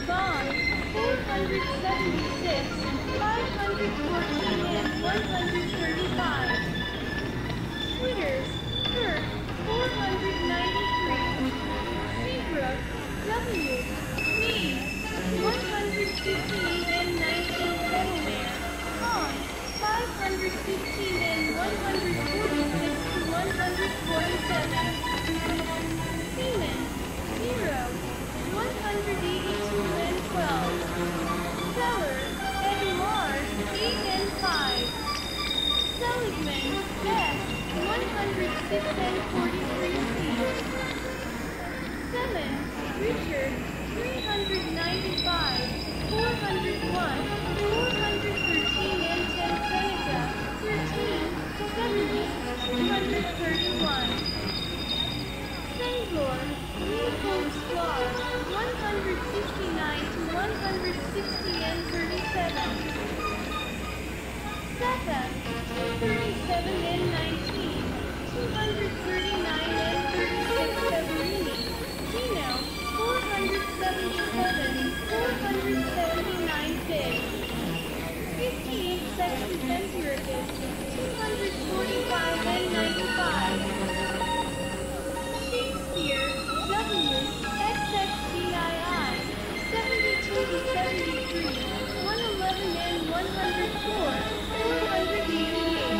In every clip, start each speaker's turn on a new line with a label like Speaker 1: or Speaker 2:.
Speaker 1: Bond, 476, 514 and 135. Twitters, Kirk, 493. Seabrook, W. Mead, 158 and 19 Settlemare. Hans, 515 and 146 to 147. Seaman, 0, 182 and 12. Seller, Edouard, 8 and 5. Seligman, S, 106 and 43 C. Simmons, Richard, 395, 401, 413 and 10 Seneca, 13, 70, 231. Sengor, Leopold Sklar, 169 to 160 and 37. Saka, 237 and 19, 239 and 36 Severini. Gino, 477, 479 Fig. 58 Section Empiricus, 245 and 95. Shakespeare, W, XXDII, 72 to 73, 111 and 104, 488.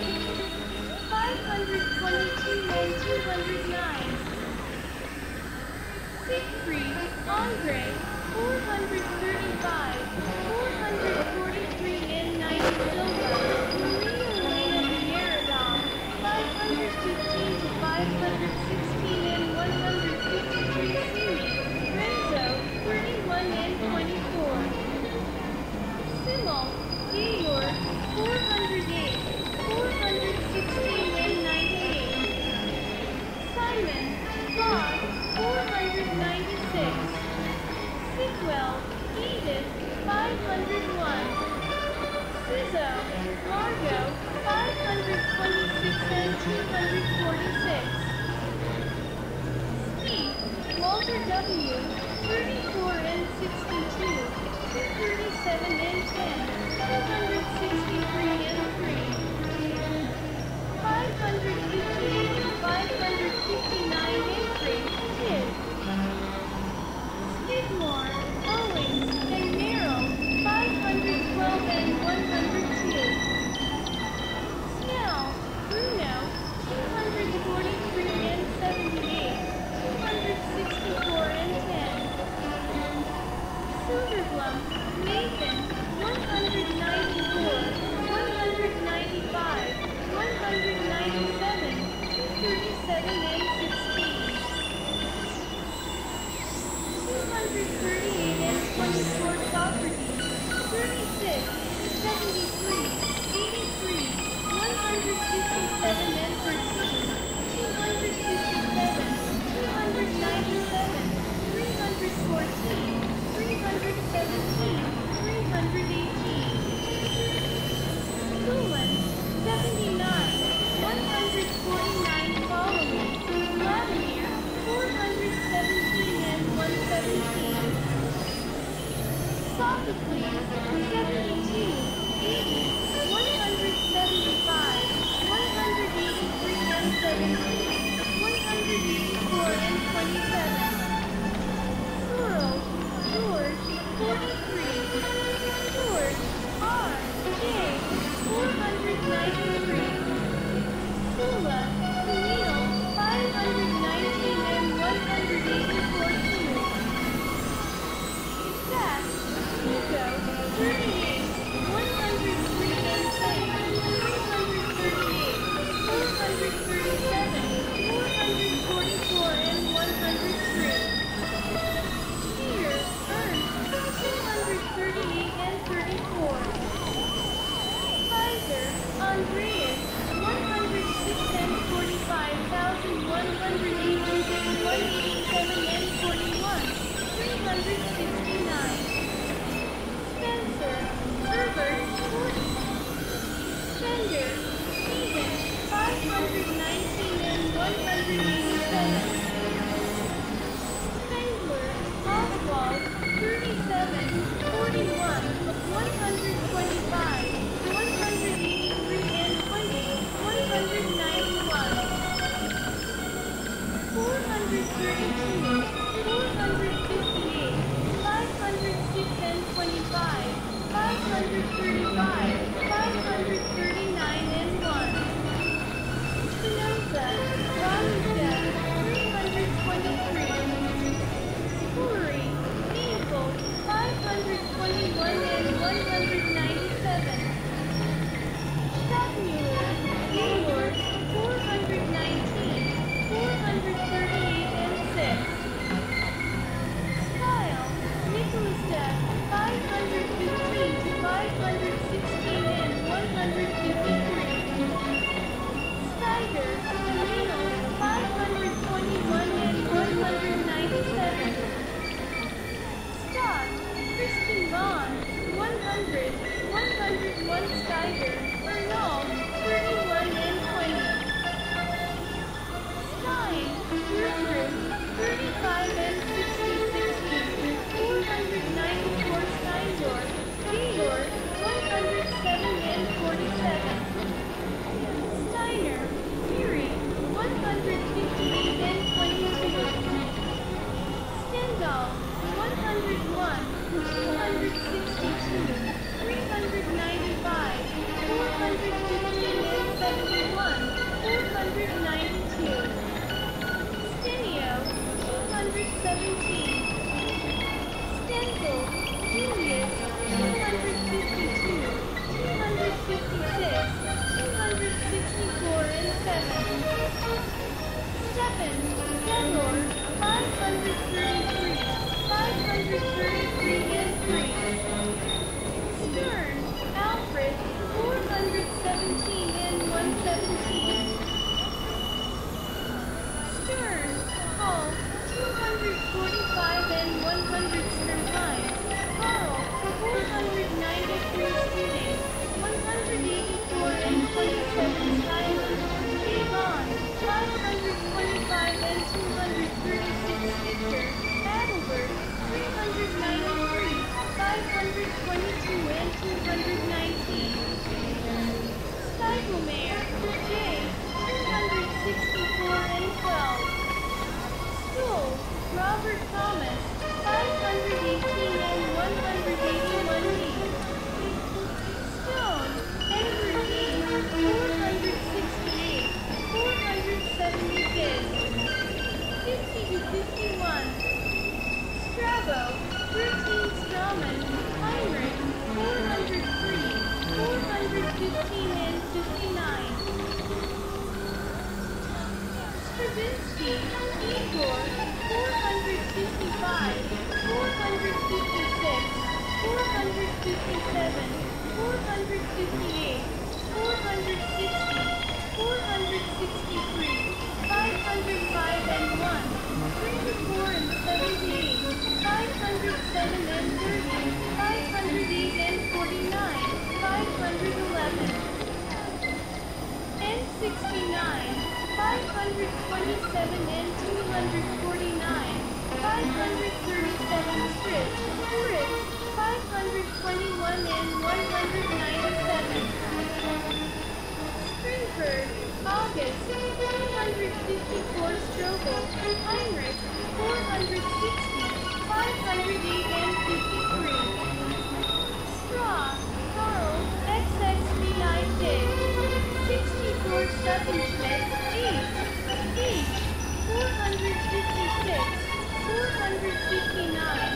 Speaker 1: 522 and 209. Siegfried, Andre, 435, 443 and 90 Silva, Maria Elena Vieradom, 515 to 516 and 153 Siri, Renzo, 31 and 24. Simul, Georg, 408, 416 and 98. Simon, Bob, 496. Sitwell, Edith, 501. Sizzo, Margot, 526 and 246. Steve, Walter W, 34 and 62, 237 and 10, 263 and 3. 558 and 559 entry, Kid. Skidmore, Owings, and Merrill, 512 and 102. Snell, Bruno, 243 and 78, 264 and 10. Silverblum, Nathan, 194, 195, 197, 237 and 16. 238 and 24 Socrates, 36, 73, 83, 157 and 13, 257, 297, 314, 317, 318. Sulan, 79, 149 following, Vladimir, 417 and 117. Sophocles, 72, 80, 175, 183 and 17, 184 and 27. Sorrel, George, 43. George, R, J, 493. Sula, Camille, 519 and 184 too. Sass, Nico, 38, 103 and 10, 338, 437, 444 and 103. Here, Ernst, 238 and 34. Kaiser, Andreas, 106 and 45,186, 187 and 41, 369. Spencer, Herbert, 40. Fender, Stephen, 519 and 187. Spengler, Oswald, 32. 125, 183 and 20, 191. 432, 458, 506 and 25, 535, 539 and 1. Spinoza, Ramuja, 323. Hillary, vehicle, 521 and 197. Stockmuller, Gaylord, 419, 438 and 6. Style, Nicholas Depp, 515 to 516 and 153. Steiger, Camino, 521 and 197. Scott, Christian Vaughn, 100, 101 Steiger, Bernal, 31 and 20. Stein, Gertrude, 35 and 60, 494 Steindorf, Gaylord, 107 and 47. Steiner, Fury, 158 and 22. Stendhal, 101, 262, 395, 415 and 71, 492. Stenio, 217. Stenzel, Julius, 252, 256, 264 and 7. Steppen, Fedor, 533, 533 and 3. Stern, Alfred, 417 and 117. Stern, Hall, 245 and 100 Sternheim. Carl, 493 Studing, 184 and 27 Thailand. Devon, 525 and 236 Victor. Adelbert, 393, 522 and 219. Steigelmeyer, J, 264 and 12. Stoll, Robert Thomas, 518 and 181 D. Stone, Edward E, 468, 476. 50 to 51. Strabo, 13 Strawman, Heinrich, 403, 415 and 59. Stravinsky, Igor, 455, 456, 457, 458, 460, 463, 505 and 1, 3 to 4 and 78, 507 and 30, 508 and 49, 511. N69, 527 and 249, 537 Fritz, 521 and 197. Springford, August, 254 Strobel, Heinrich, 460, 508 and 53. Straw, Carl, XX3I Dig, 64 Stuffinschmidt, H, 456, 459,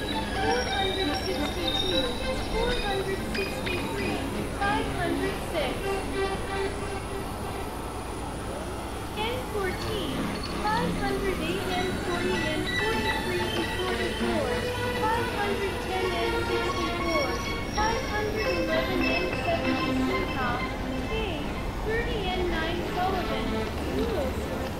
Speaker 1: 462, 463, 506. N14, 508 and 40 and 43 to 44, 510 and 64, 511 and 70 Sinhoff, K, 30 and 9 Sullivan, Rules,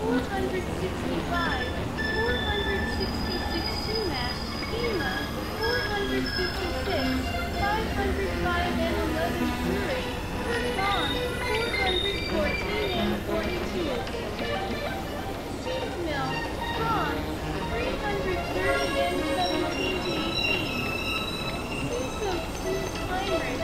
Speaker 1: 465, 466 Sumac, Ema, 456, 505 and 11 Fury, Vaughn, 414 and 42. Seeds Mill, Bronze, 330 and 17 to 18. Sea Soap Suits Heinrich,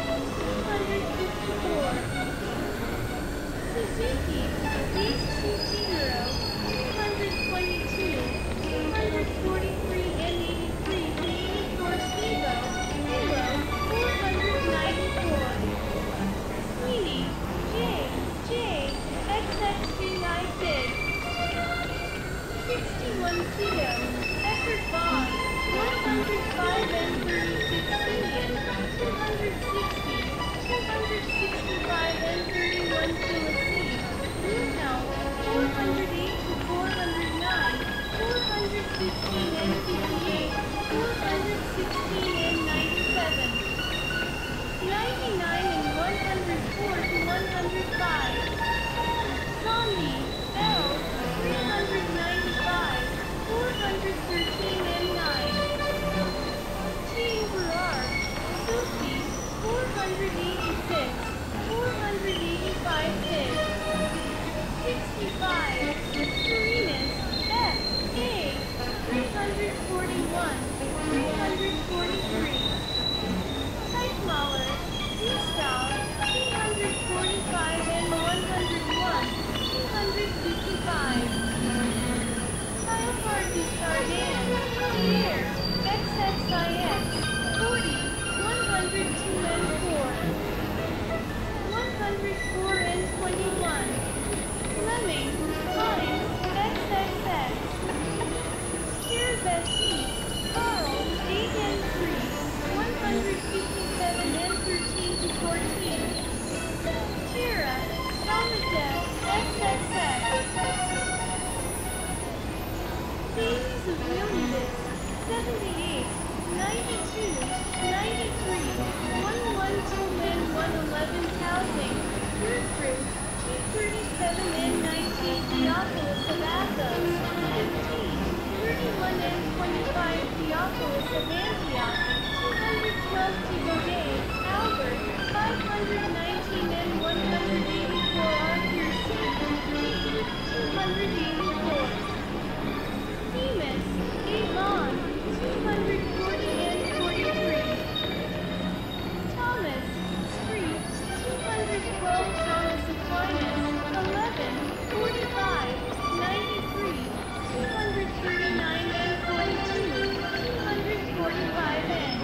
Speaker 1: 237 and 98 Theophilus of Athos, 15, 31 and 25 Theophilus of Antioch, 212 Thibaudet, Albert, 519 and 184 Arthur C. G, 284. Themis, Avon, 240 and 43. Thomas, Street, 212 Thomas Aquinas, 11, 45, 93, 239 and 42, 245 and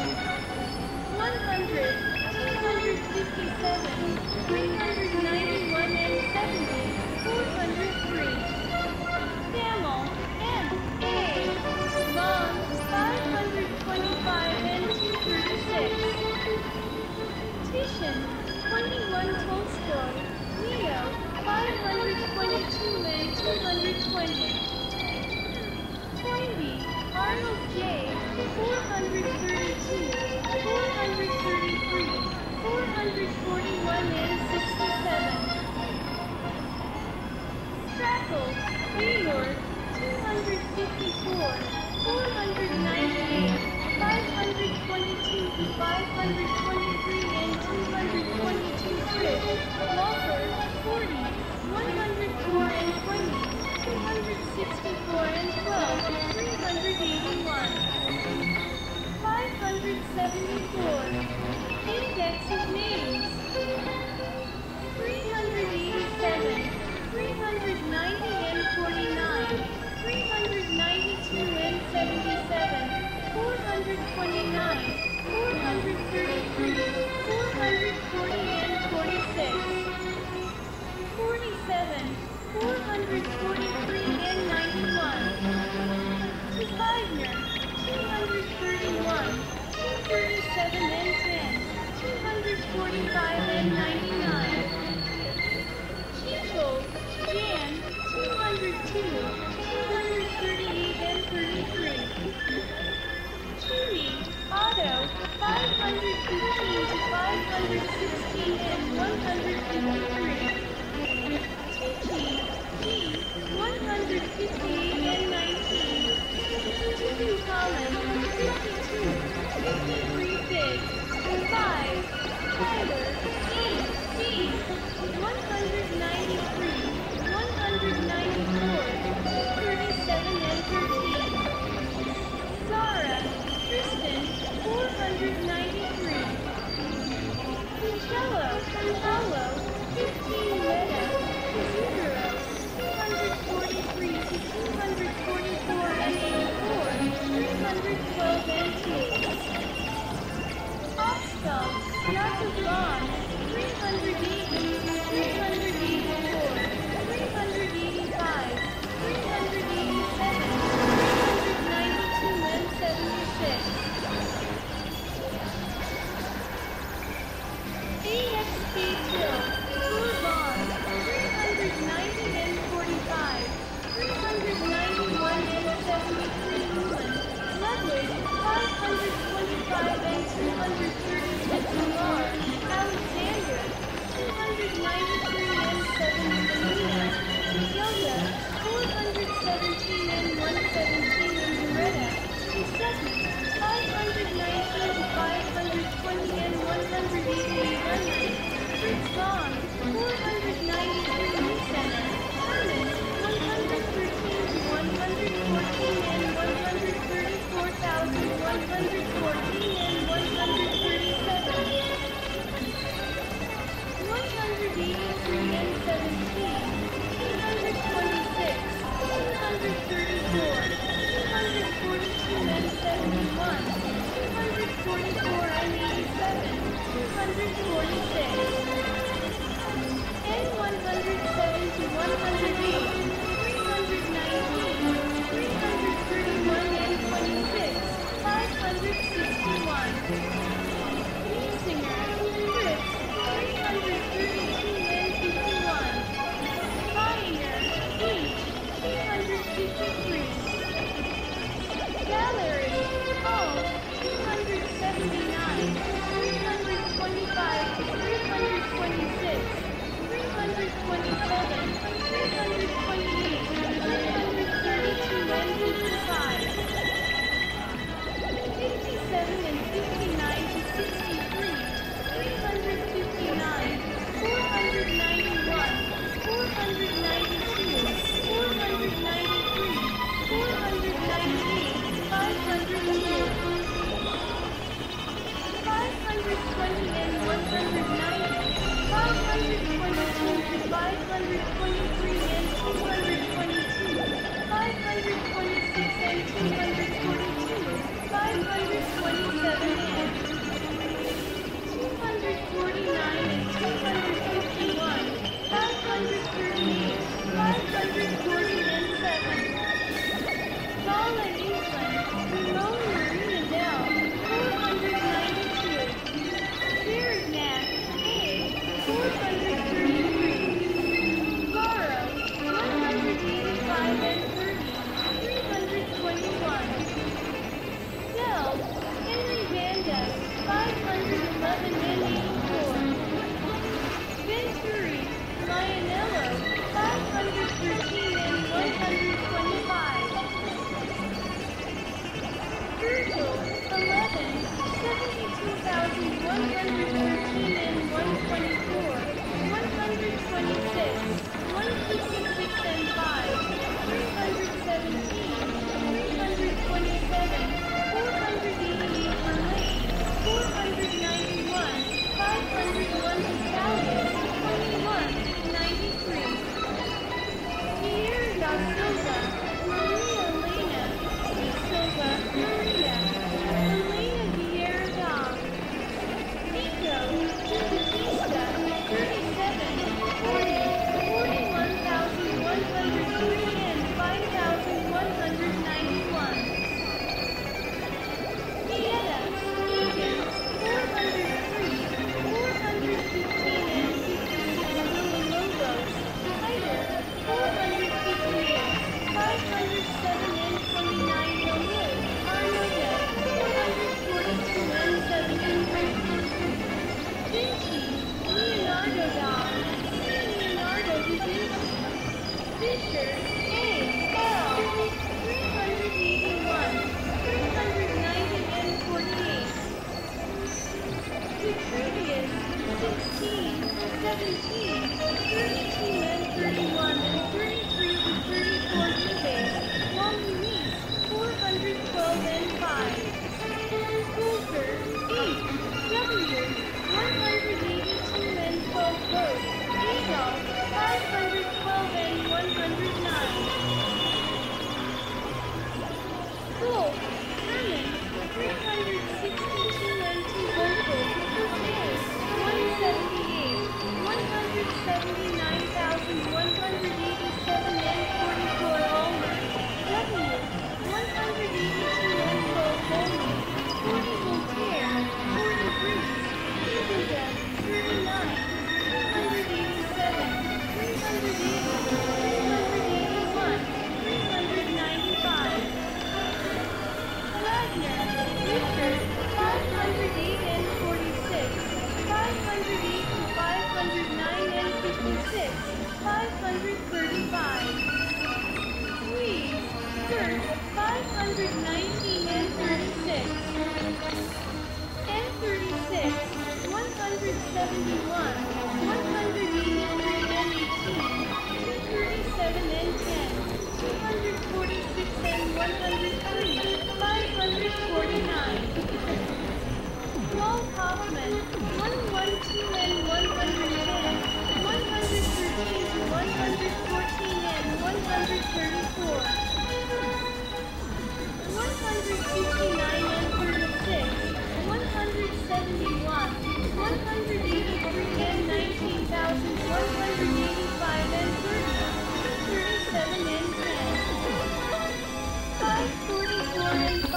Speaker 1: 100, 257, 391 and 70, 403. Camel, M, A, Long, 525 and 236. Titian, 21 Tolstoy, Leo, 522 and 220. Toynbee, Arnold J, 432, 433, 441 and 67. Strackle, Gaylord, 254, 498, 522, 523 and 222. Tripp, Walker, 40, 104 and 20, 264 and 12, 381. 574. Index of names. 387, 390 and 49, 392 and 77, 429, 433, 440 and 46, 47, 443 and 91, to Weidner, 231, 237 and 10, 245 and 99. 523 and 222, 526 and 242, 527 and 249 and 251, 538, 540 and 7. Paula England, Ramon Marina Dell, 492. Jared Knapp, A, 433. Garo, 185 and 30, 321. Dell, Henry Vanda, 511 and 84. Venturi, Lionello, 513 and 125. Virgil, 11, 72,113 and 124, 126, 156 and 5, 317, 327, 488 for Lane, 491, 501 Italian, 21, 93. Pierre da Silva, Maria Elena, C. Silva, Maria, Elena Vieira Dom, Nico, Batista, 37, 40, 41,103 and 5,191. Vieta, Egan, 403, 415 and 66 Villalobos, Hyder, 458, 507 and 29 Gomez, Arnoda, 442 and 73. Vinci, Leonardo Dom, C. Leonardo da Vinci. Fisher, A. L. 381, 390 and 48. Vitruvius, 16, 17, 32 and 31 and 33 to 34 Vives, Long Luis, 412 and 5. Coulter, 8, W, 182 and 12 votes, Adolf, 512 and 109. Wolf, Herman, 362 and 2 vocals, Bouquet, 178, 179,187 and 44 Ulmer, W, 182 and 12 Bowman, 40 Voltaire, 40 Breeze, Ibuda, 39, 287, 380, 281, 395. Wagner, Richard, 508 and 46, 508 to 509 and 56, 535. Louise, Kurt, 519 and 36. N36, 171, 183 and 18, 237 and 10, 246 and 103, 549. Walt Hoffman, 112 and 110, 113 to 114 and 134. 159 and 36, 171, 183 and 19,185 and 30, 237 and 10. 544 and 5,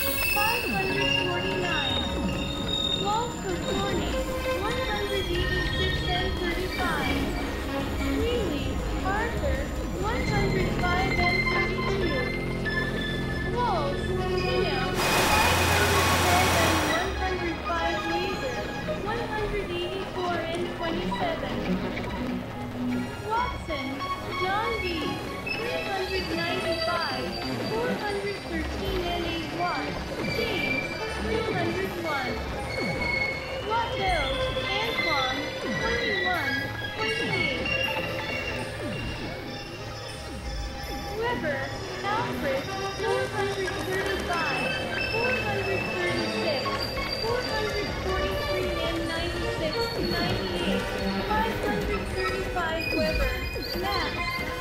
Speaker 1: 549. Walt Courtney, 186 and 35. Greeley, Arthur, 105 and 32. Walls, Tino, 512 and 105 Laser, 184 and 27. Watson, John B., 395, 413 and 8 watts, James, 301. Watteau, Antoine, 21, 28. Weber, Alfred, 435, 436, 443 and 96 to 98, 535 Weber. Max,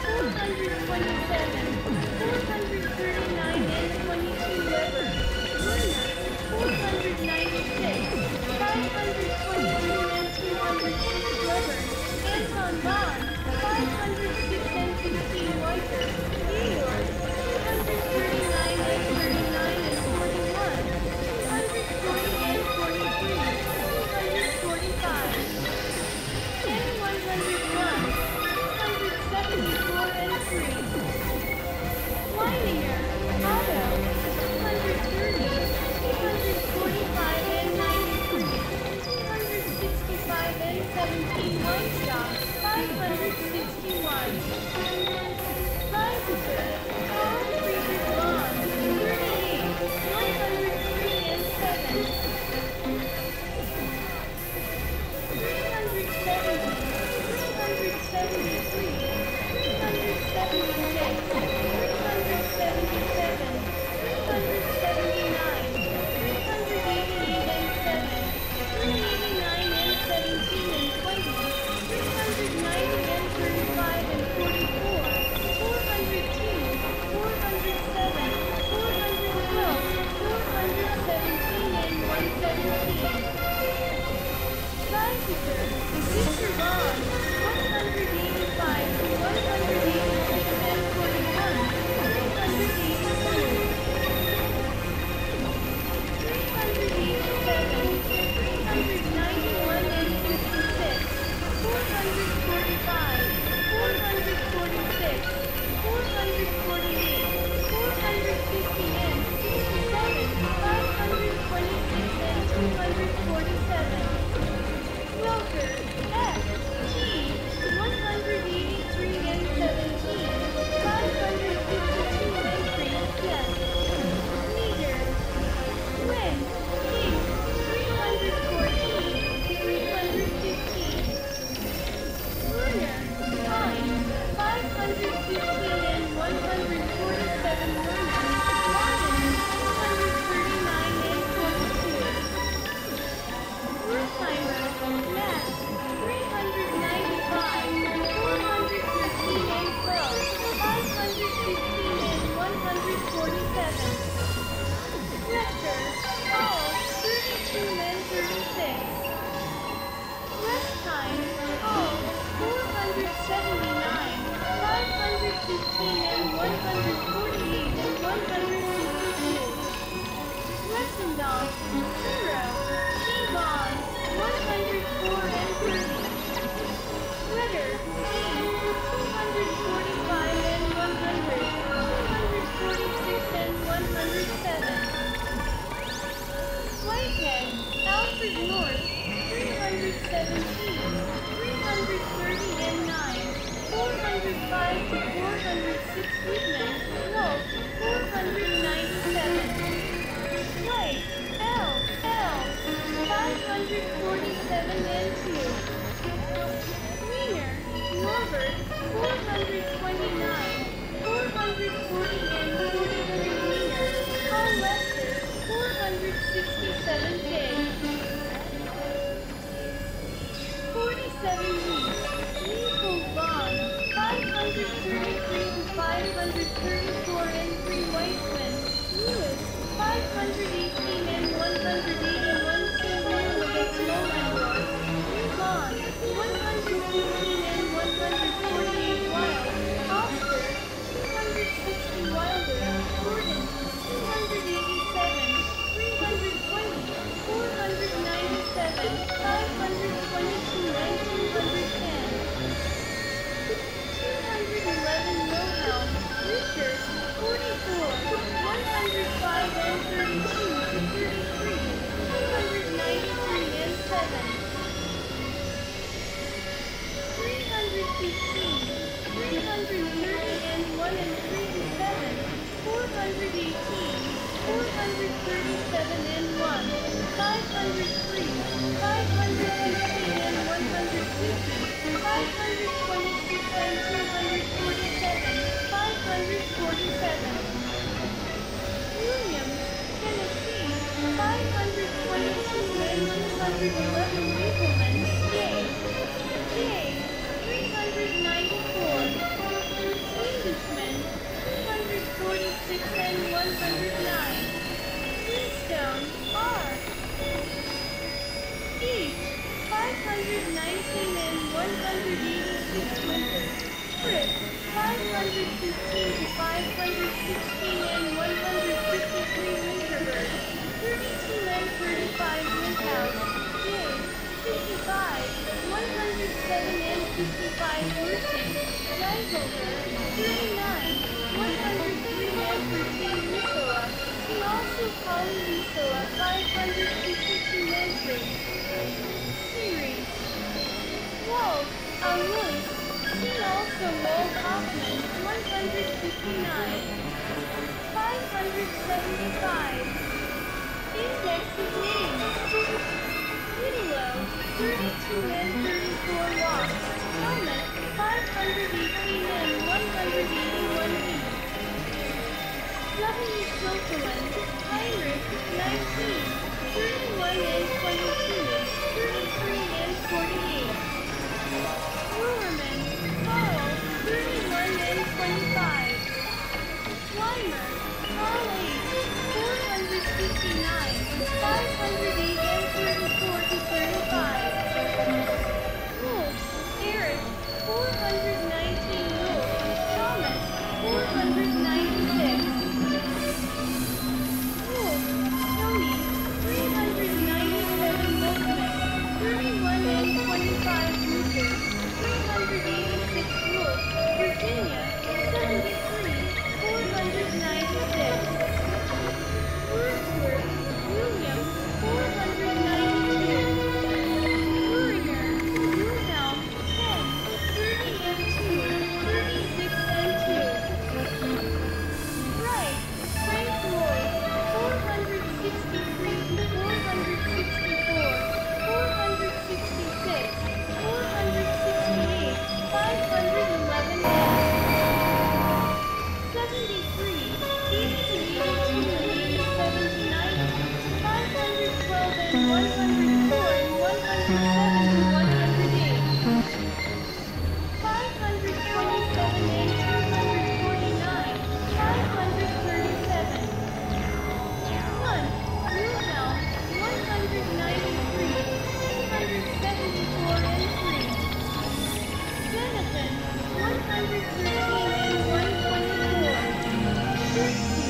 Speaker 1: 427, 439 and 22 Weber. Winner, 496, 522 and 206 Weber. Avant-garde, 506 and 15 Whiter. Georg, 239 and 39 and 41. 240 and 43, 245. M101, 274 and 3. Leininger, Otto, 230, 245 and 93. 265 and 17 Weinstock, 561. Leipzig, All Friedrich Bond, 38, 103 and 7. 370, 373, 376, 377, 379, 388 and 7, 389 and 17 and 20, 390 and 35 and 44, 402, 407, 412, 417 and 117. Leipziger, Victor Bond, 185 to 186 and 41, 382. 387, 391 and 56, 445, 446, 448, 450 and 67, 526 and 247. Welker, F, G, 183 and 17, 552 and 3, yes. Meter, Win, King, 314, 315. Lunar, Fine, 515 and 147 Lunar. Martin, 239 and 42. Wertheimer, Max, 395, 413 and 12, 515 and 147. Rector, all, 32 and 36. Restheim, all, 479, 515 and 148 and 152. Wessendorf, 0, T-Bond, 104 and 30. Ritter, E, 245 and 100, 246 and 107. Whitehead, Alfred North, 317, 330 and 9, 405 to 406 Whitman, Wolf, 497. White, L, 547 and 2. Wiener, Norbert, 429, 440 and 43 Wiener, Paul Lester, 467 K. 47 Leaf, Leopold Bond, 533 to 534 and 3 Weissman, Lewis, 518 and 108 and 1 Seymour against Mollendorf, New Bond, 115 and 148 Wild, 115 to 516 and 153 Winterbird. 32 and 35 Woodhouse. J. 55, 107 and 55 Worston. Geiselher. 39, 103 and 13 Wisoa. See also Polly Wisoa 552 Medford. Series. Wald. Alus. See also Wald Hoffman 159. 575. Index of names. Whitlow, 32 and 34 walks. Helmet, 518 and 181 feet. W. Silverland, Heinrich, 19, 31 and 22, 33 and 48. Ruhrman, Carl, 31 and 25. Weimer, Carl H., 459, 508 and 34 to 35. Wolf, Eric, 419 Wolf, Thomas, 496. Wolf, Tony, 397 Wolfman, 31 and 25 Luther, 386 Wolf, Virginia, 73, 496. Wordsworth, William, 492. Buringer, Wilhelm, 10, 30 and 2, 36 and 2. Wright, Frank Lloyd, 463 to 464, 466, 468, 511 and 73, 80 to 82 and 87 to 90, 512 and 104 and 107 to 108, 527 and 249, 537. Hunt, Wilhelm, 193, 274 and 3. Jonathan, 113 and 124.